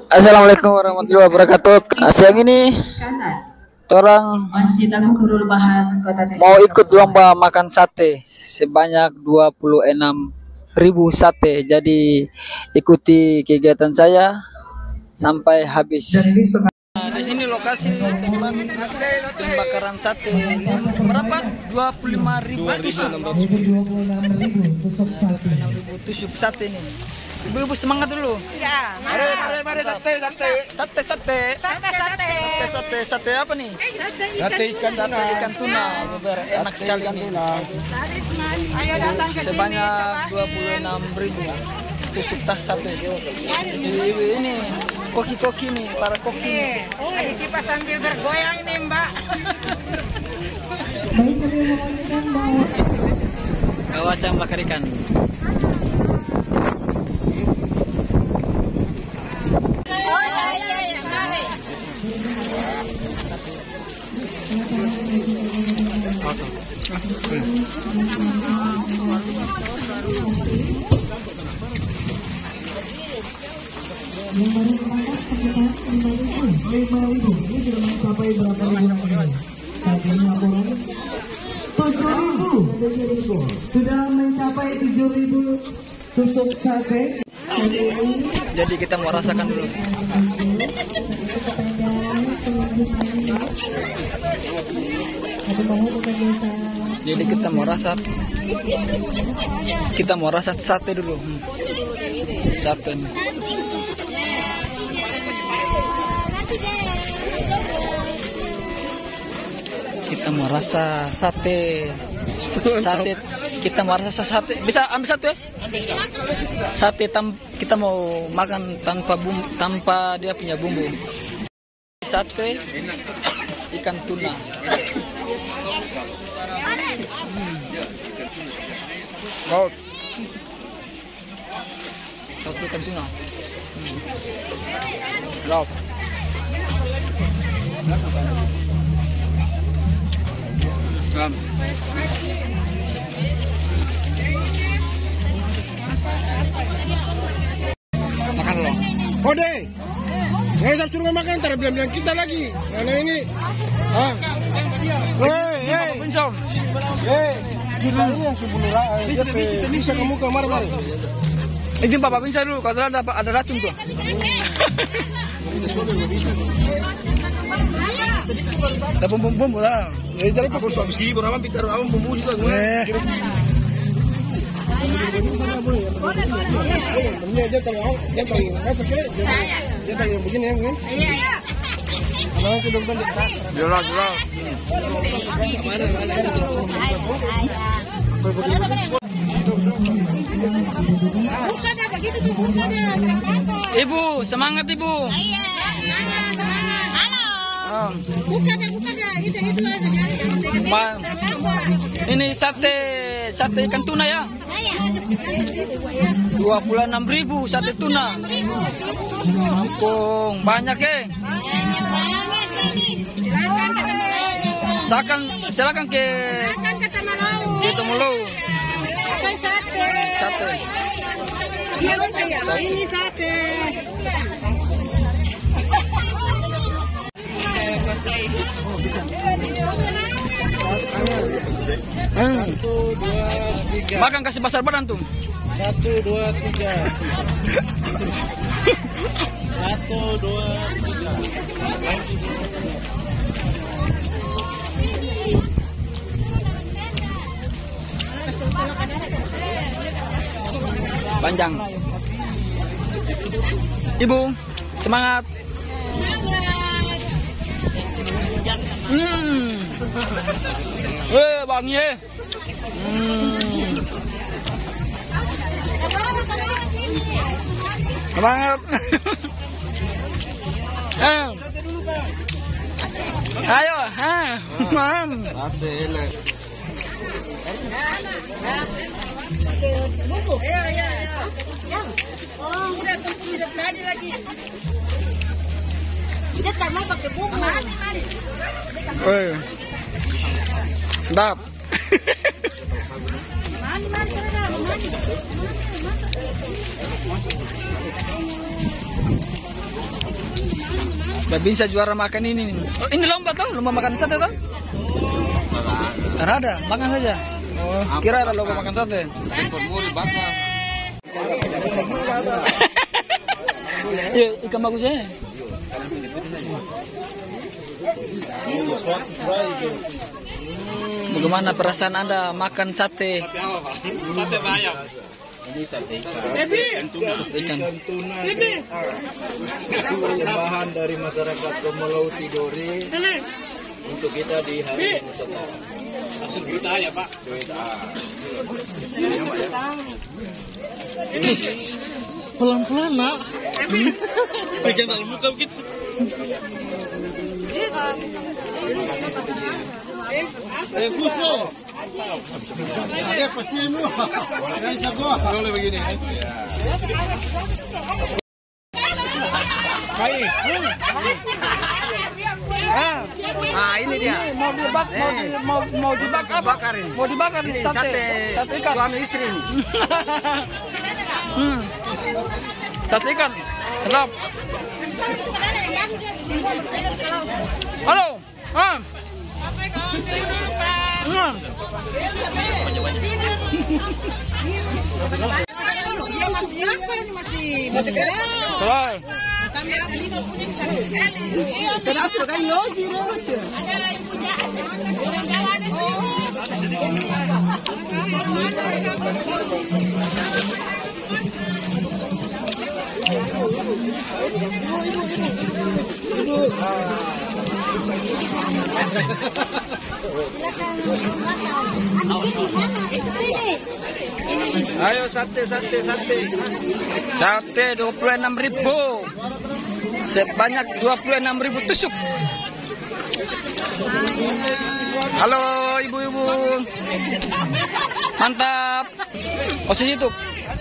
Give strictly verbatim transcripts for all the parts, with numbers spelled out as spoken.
Assalamualaikum warahmatullahi wabarakatuh. Siang ini orang Masjid Agung Nurul Bahan Kota Tegal mau ikut lomba makan sate sebanyak dua puluh enam ribu sate. Jadi ikuti kegiatan saya sampai habis. Nah, di sini lokasi tempat pembakaran sate. Berapa? dua puluh lima ribu tusuk. enam ribu tusuk sate ini. Ibu-ibu semangat dulu. Ya. Mari, mari, mari sate, sate. Sate, sate. Sate, sate. Sate, sate, sate apa nih? Sate ikan Sate ikan tuna. Beber, enak sekali ini. Ayo datang ke sini. Sebanyak dua puluh enam ribu tusuk tas sate. Ibu ini koki-koki nih, para koki nih. Lagi kipas sambil bergoyang nih, Mbak. Kawasan bakar ikan. Sudah mencapai tujuh ribu tusuk sate. Jadi kita mau rasakan dulu. Jadi kita mau rasa, kita mau rasa sate dulu. Hmm. Sate. Kita mau rasa sate, sate. Kita mau rasa sate. Bisa ambil satu ya? Sate tam, kita mau makan tanpa bumbu, tanpa dia punya bumbu. Sate ikan tuna. Laut. Sate ikan tuna. Laut. Ram. Makan dulu. Kode, nggak usah suruh makan, ntar bilang-bilang kita lagi. Karena ini, ah, hei, hei, Pencom. hei, kita ini yang sepuluh lah. Bisa, bisa, bisa kamu kamar mari. Izin Bapak pincang dulu, kalau ada ada racun tuh. Ada bumbu-bumbu lah. Ya, jadi aku suami sih, berapa pintar awam bumbu juga gue. Ini aja kalau jangan masak ya, jangan yang begini ya, mungkin. Iya. Kalau kita bukan dekat. Jelas, jelas. Bukan ada gitu tuh, bukan ya. Ibu, semangat Ibu. Iya. Halo. Oh. Bukan ya, bukan ya. Itu itu aja. Ma- Ini sate, sate ikan tuna ya. dua puluh enam ribu sate tuna. Ampung, banyak ya. Silakan, silakan ke ke Temulau. Sate. Ini sate. Hmm. Satu, dua, tiga. Makan kasih besar badan tuh. Satu, dua, tiga. Satu, dua, tiga. Panjang. Ibu, semangat. Hmm. Eh, wangi ya. Hmm. Semangat. Eh. Ayo, ha. Mam. Sate enak. Iya, iya, iya. Oh, udah tuh udah tadi lagi. Dia tak mau pakai bumbu. Mari, mari. Eh. Dap. Mari, mari, mari. Gak bisa juara makan ini. Oh, ini lomba tuh, lomba makan sate tuh? Karena ada, makan saja. Oh, kira ada lomba makan sate. Ya, ikan bagusnya. Bagaimana perasaan Anda makan sate? Sate bayam. Ini sate ikan. Sate ikan. Persembahan dari masyarakat Komolau Tidore untuk kita di hari Nusantara. Langsung kita ya Pak. Pelan-pelan nak. Bagian dalam muka begitu. Eh, kuso. Eh, pasimu. Dari sago. Boleh begini. Baik. Ah, Ah, ini dia. mau dibak, mau di, mau mau dibakar apa? Bakarin. Mau dibakar nih sate. Sate. Sate ikan. Suami istri ini. Hmm. Sate ikan. Sedap. Halo. Ah. Hmm. Dia masih apa ini masih masih keras. Selai. Kami lima punya besar sekali. Kenapa kan logi robot? Ada ibunya. Ayo sate, sate, sate. Sate dua puluh enam ribu. Sebanyak dua puluh enam ribu tusuk. Halo ibu-ibu. Mantap. Posisi YouTube.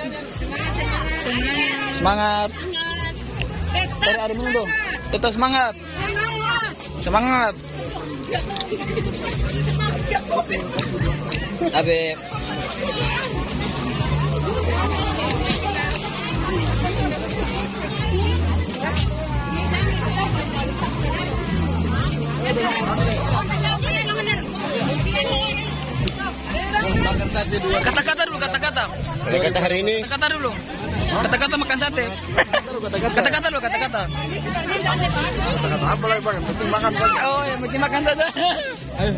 Semangat. Cari air minum dong. Tetap semangat. Semangat. Abe. Kata-kata dulu, kata-kata. Kata hari ini. Kata-kata dulu. Kata-kata makan sate. Kata-kata dulu, kata-kata. Kata apa lagi Pak? Penting makan Pak. Oh, yang penting makan saja. Ayo.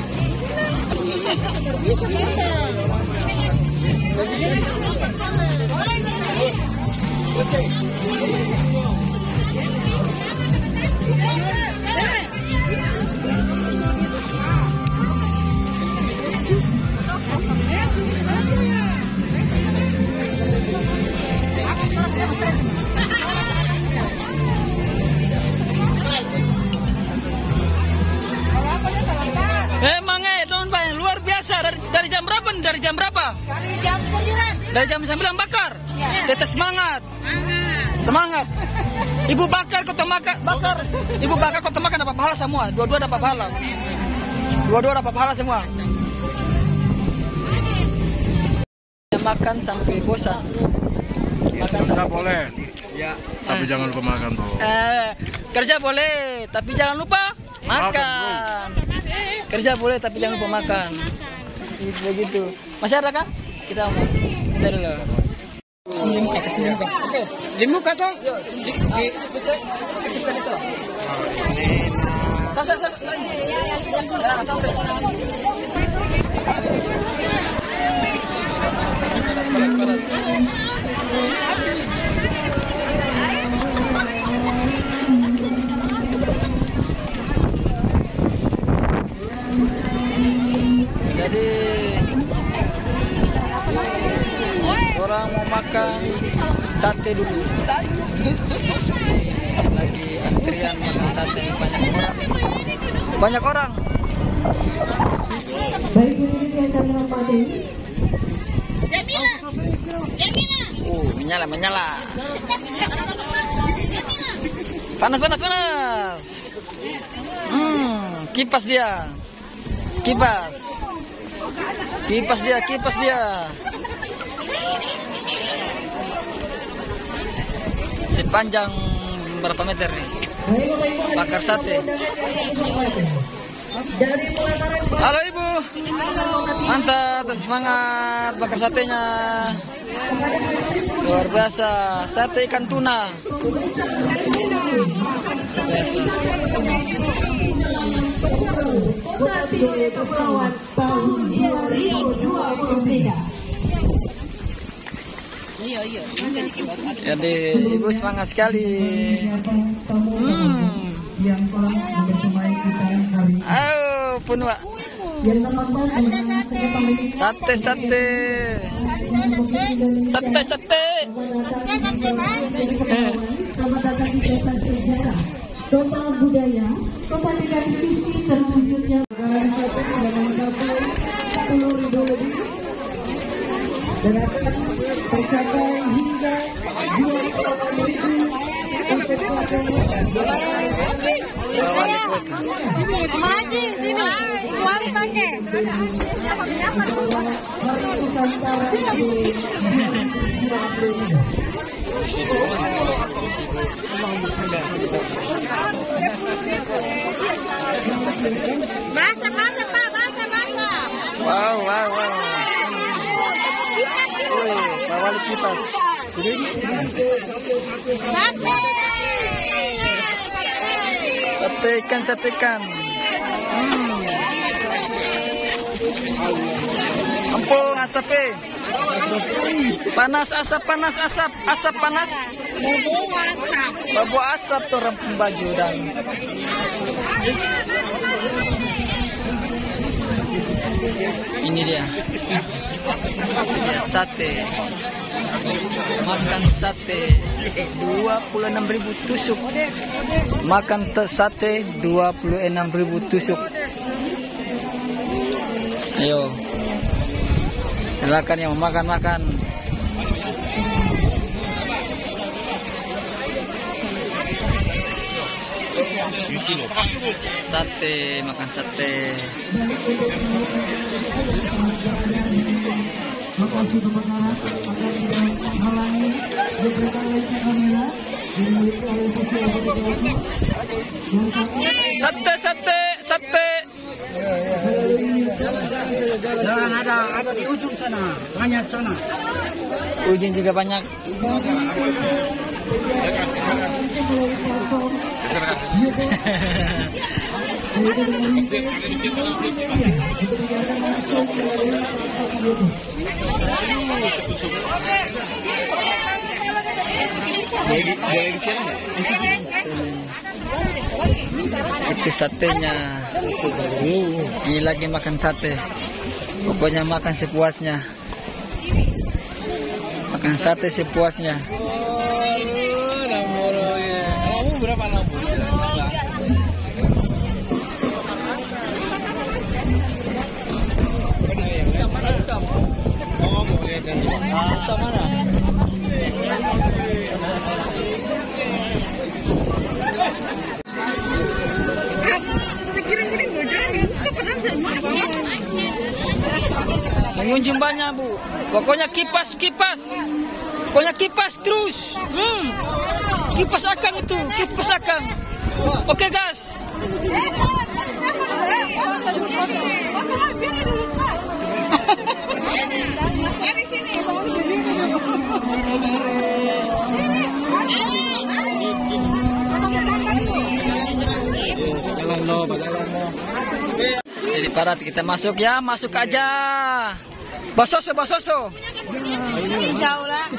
Emang eh, don Pak, luar biasa. Dari, dari jam berapa nih? Dari jam berapa? Dari jam sembilan. Dari jam sembilan bakar. Tetap semangat. Semangat. Ibu bakar, kota makan, bakar. Ibu bakar, kota makan dapat pahala semua. Dua-dua dapat pahala. Dua-dua dapat pahala semua. Makan sampai bosan. Makan sampai Enggak boleh. Ya. Tapi jangan lupa makan Bro. Eh, kerja boleh, tapi jangan lupa makan. Kerja boleh, tapi jangan lupa makan. Gitu begitu. Masih ada kan? Kita mau. Kita dulu. Di muka, di muka. Oke, di muka toh. Di di Tas, tas, tas. Ya, sampai. Jadi orang mau makan sate dulu. Lagi antrian makan sate banyak orang. Banyak orang. Baik, ini akan mempati. Jamila. Jamila. Oh, menyala, menyala. Panas, panas, panas. Hmm, kipas dia. Kipas. Kipas dia, kipas dia. Sepanjang berapa meter nih? bakar sate. Halo Ibu, mantap, semangat bakar satenya, luar biasa. Sate ikan tuna, biasa. Jadi Ibu semangat sekali. Hmm. Oh, penuh. Sate sate. Sate sate. Total budaya, kepanikan visi terwujudnya sepuluh ribu lebih dan akan tercapai hingga dua puluh ribu. Maji sini, mari pakai. Basah, basah, Pak, basah, basah. Wow, wow, wow. Wih, bawali kipas. Sate ikan, sate ikan. Hmm. Ampun asapnya. Panas asap, panas asap, asap panas. Bawa asap tuh rempung baju dan. Ini dia. Ini dia sate. Makan sate dua puluh enam ribu tusuk. Makan sate dua puluh enam ribu tusuk. Ayo. Silakan yang mau makan-makan. Sate, makan sate. Sate, sate, sate. Dan ada ada di ujung sana, banyak sana. Ujung juga banyak. Itu satenya. Ini lagi makan sate. Pokoknya makan sepuasnya. Makan sate sepuasnya. Kamu berapa nomor? Oh, mau lihat yang di mana? Pengunjung banyak Bu. Pokoknya kipas kipas. Pokoknya kipas terus. Hmm. Kipas akan itu, kipas akan. Oke gas. Dari sini. Jadi parat kita masuk ya, masuk aja. Basoso, basoso. Jauh lah.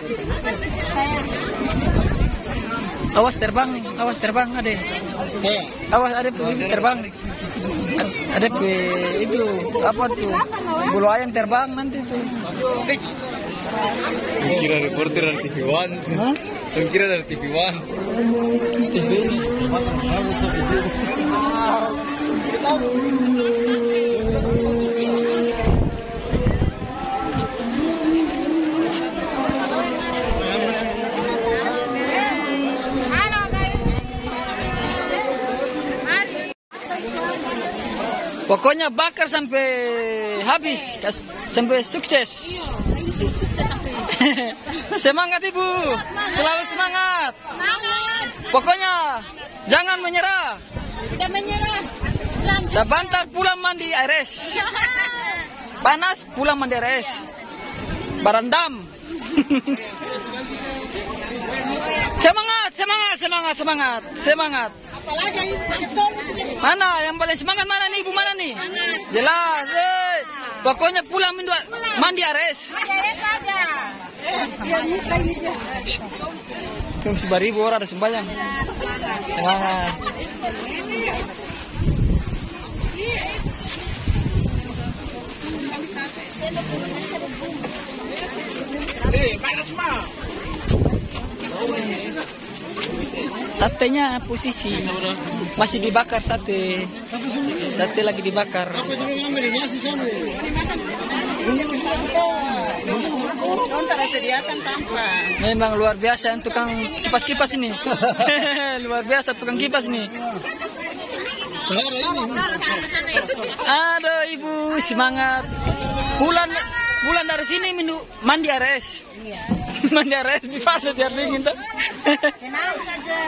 Awas terbang, awas terbang ada. Awas ada terbang. Ada itu apa tuh? Bulu ayam terbang nanti tuh. Kira reporter dari T V One. Hah? Kira dari T V One. T V ini. Pokoknya bakar sampai habis, sampai sukses. Semangat Ibu, selalu semangat. Pokoknya Jangan menyerah. Tidak menyerah. Lanjut. Sebentar pulang mandi air es. Panas pulang mandi air es. Barandam. Semangat, semangat, semangat, semangat, semangat. Mana yang paling semangat mana nih, Ibu mana nih? Jelas, eh. Pokoknya pulang mandi, mandi air es. Sebaribu orang ada sembahyang. Semangat. Satenya posisi masih dibakar sate. Sate lagi dibakar. Memang luar biasa tukang kipas-kipas ini. Luar biasa tukang kipas ini. Aduh Ibu semangat. Pulang pulang dari sini minum mandi air es. Mandi air es biar biar dingin tuh. Tenang saja.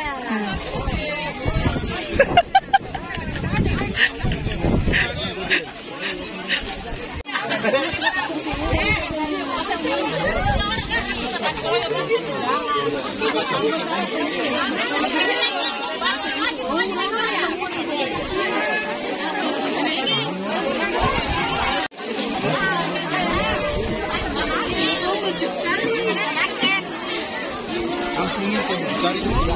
Cari